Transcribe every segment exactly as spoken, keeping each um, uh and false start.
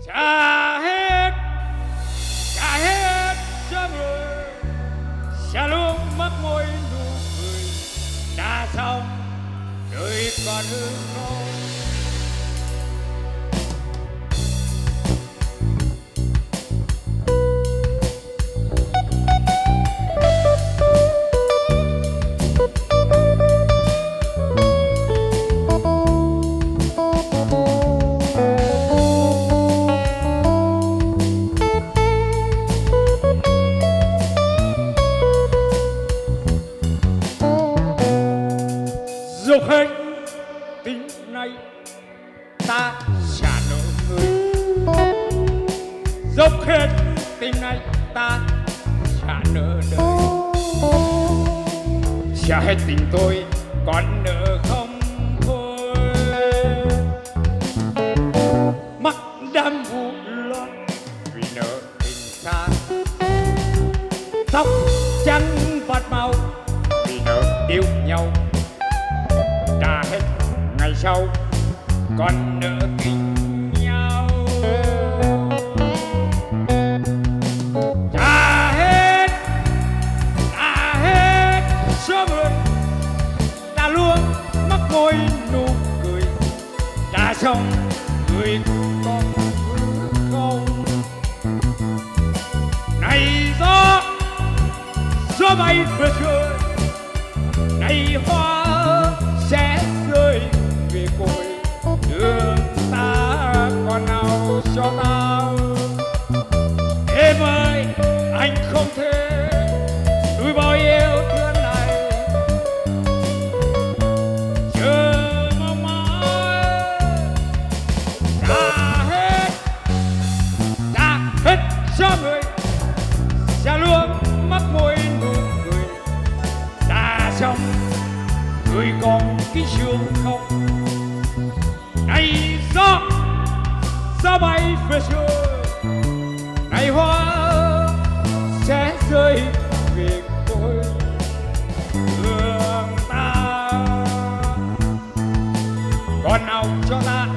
trả hết, trả hết cho người, trả luôn mất môi nụ cười, đã xong đời còn hư không. Dốc hết tình này ta trả nợ người, dốc hết tình này ta trả nợ đời, trả hết tình tôi còn nợ không thôi. Mắt đam vụ loạn vì nợ tình xa, tóc trắng bạc màu vì nợ yêu nhau, trả hết ngày sau còn nợ tình nhau. Trả hết, trả hết số người, ta luôn mất môi nụ cười, đã xong người còn không. Này gió, gió bay vừa trời, này hoa sẽ rơi về cội, đường ta còn nào cho tao. Em ơi, anh không thể nuôi bao yêu thương này, chờ mong mãi. Trả hết, trả hết cho người, trả luôn mất môi nụ cười, đã xong người còn cái sương không. Này gió, gió bay về trời, này hoa sẽ rơi về cội, đường ta còn nào cho ta.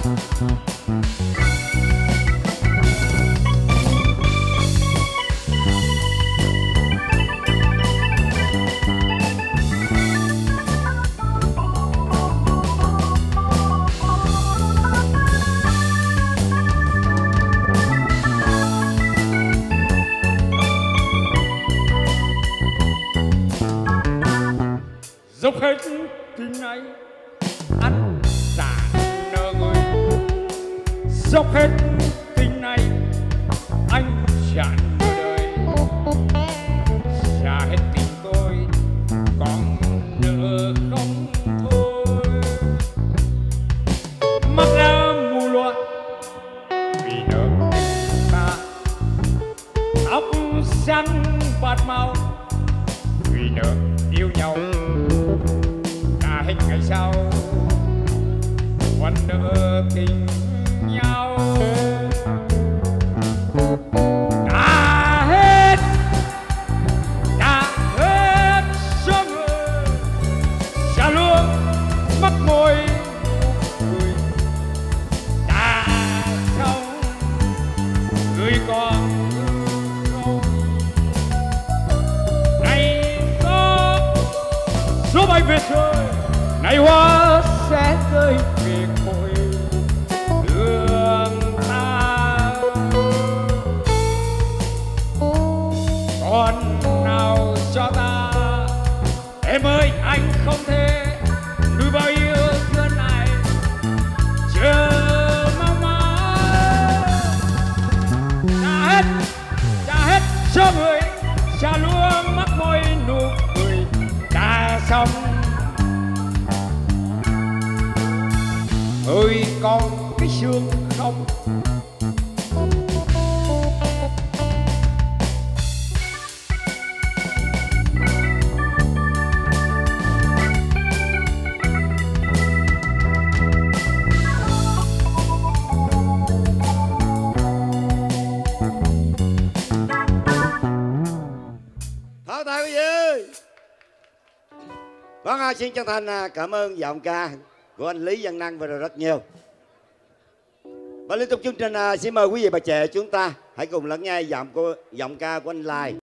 Dốc hết tình này anh trả nợ người, dốc hết tình này anh trả nợ đời, trả hết tình tôi còn nợ không thôi. Mắt đã mù loạn vì nợ tình ta, tóc xanh bạc màu vì nợ yêu nhau, đã hết ngày sau còn nợ tình nhau. Đã hết, đã hết số người, trả luôn mất môi cười, đã xong người còn không. Này gió, gió bay về trời, này hoa sẽ rơi về cội, đường ta còn nào cho ta. Em ơi, anh không thể nuôi bao yêu thương này, chờ mong mãi. Trả hết, trả hết cho người, trả luôn mất môi nụ cười, đã xong ơi còn cái xương không. Tháo tay quý vị. Vâng, xin chân thành cảm ơn giọng ca của anh Lý Văn Năng vừa rồi rất nhiều. Và liên tục chương trình à, xin mời quý vị bà trẻ chúng ta hãy cùng lắng nghe giọng cô giọng ca của anh Lai.